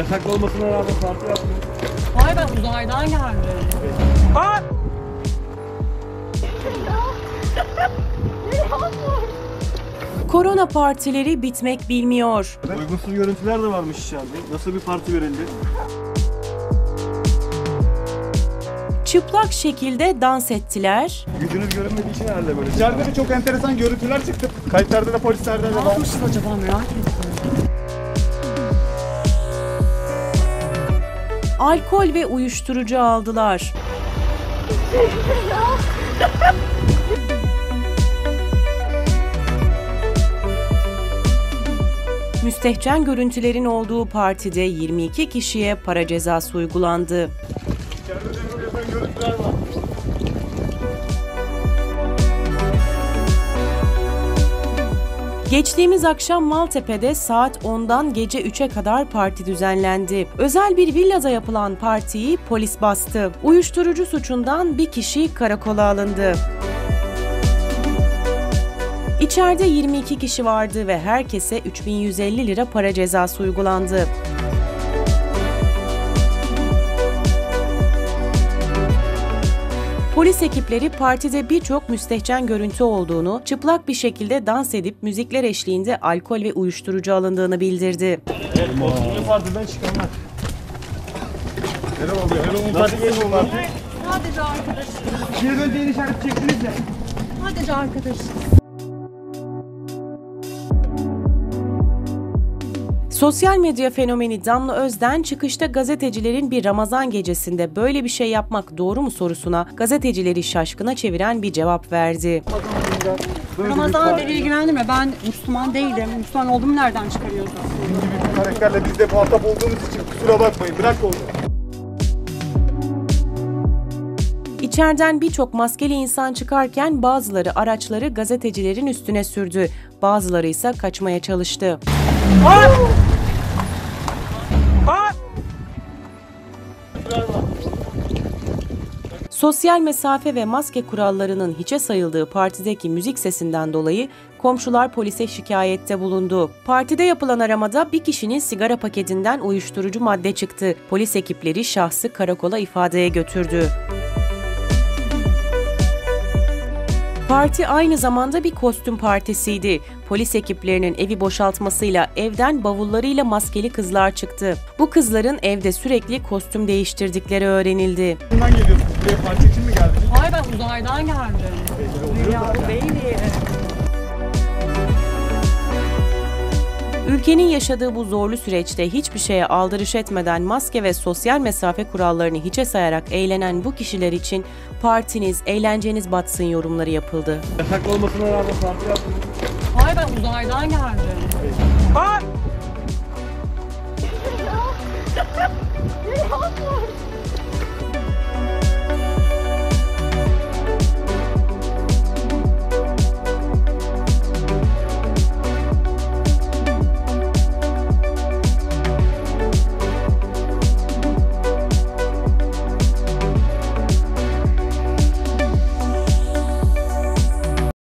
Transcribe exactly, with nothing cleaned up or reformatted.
Yasaklı olmasına rağmen parti yapmıyor. Hayır, ben uzaydan geldim. Aa! Korona partileri bitmek bilmiyor. Uygunsuz görüntüler de varmış içeride. Nasıl bir parti verildi? Çıplak şekilde dans ettiler. Yüzünüz görünmediği için herhalde böyle. İçeride de çok enteresan görüntüler çıktı. Kayıtlarda da polislerden de Ne var. yapmışsın acaba, merak ettim. Alkol ve uyuşturucu aldılar. Müstehcen görüntülerin olduğu partide yirmi iki kişiye para cezası uygulandı. İçeride de böyle yapan görüntüler var. Geçtiğimiz akşam Maltepe'de saat ondan gece üçe kadar parti düzenlendi. Özel bir villada yapılan partiyi polis bastı. Uyuşturucu suçundan bir kişi karakola alındı. İçeride yirmi iki kişi vardı ve herkese üç bin yüz elli lira para cezası uygulandı. Polis ekipleri partide birçok müstehcen görüntü olduğunu, çıplak bir şekilde dans edip müzikler eşliğinde alkol ve uyuşturucu alındığını bildirdi. Evet, kostümlü partiden çıkanlar. Helal oluyor. Helal oluyor. Nasıl geçti bu parti? Sadece arkadaşım. Bir döndüğün işaret çektiniz ya. Sadece arkadaşım. Sosyal medya fenomeni Damla Özden çıkışta gazetecilerin bir Ramazan gecesinde böyle bir şey yapmak doğru mu sorusuna gazetecileri şaşkına çeviren bir cevap verdi. Ramazan beni ilgilendirme. Ben Müslüman değilim. Müslüman olduğumu nereden çıkarıyorsun? Bizim gibi bir karakterle biz de muhatap olduğumuz için kusura bakmayın. Bırak oldu. İçeriden birçok maskeli insan çıkarken bazıları araçları gazetecilerin üstüne sürdü. Bazıları ise kaçmaya çalıştı. Sosyal mesafe ve maske kurallarının hiçe sayıldığı partideki müzik sesinden dolayı komşular polise şikayette bulundu. Partide yapılan aramada bir kişinin sigara paketinden uyuşturucu madde çıktı. Polis ekipleri şahsı karakola ifadeye götürdü. Parti aynı zamanda bir kostüm partisiydi. Polis ekiplerinin evi boşaltmasıyla evden bavullarıyla maskeli kızlar çıktı. Bu kızların evde sürekli kostüm değiştirdikleri öğrenildi. Bundan geliyorsunuz. Buraya parti için mi geldiniz? Hayır, ben uzaydan geldim. Dünya bu değil. Ülkenin yaşadığı bu zorlu süreçte hiçbir şeye aldırış etmeden maske ve sosyal mesafe kurallarını hiçe sayarak eğlenen bu kişiler için partiniz, eğlenceniz batsın yorumları yapıldı. Yasaklı olmasına rağmen parti yapmıyor. Hayır, ben uzaydan geldim. Aa!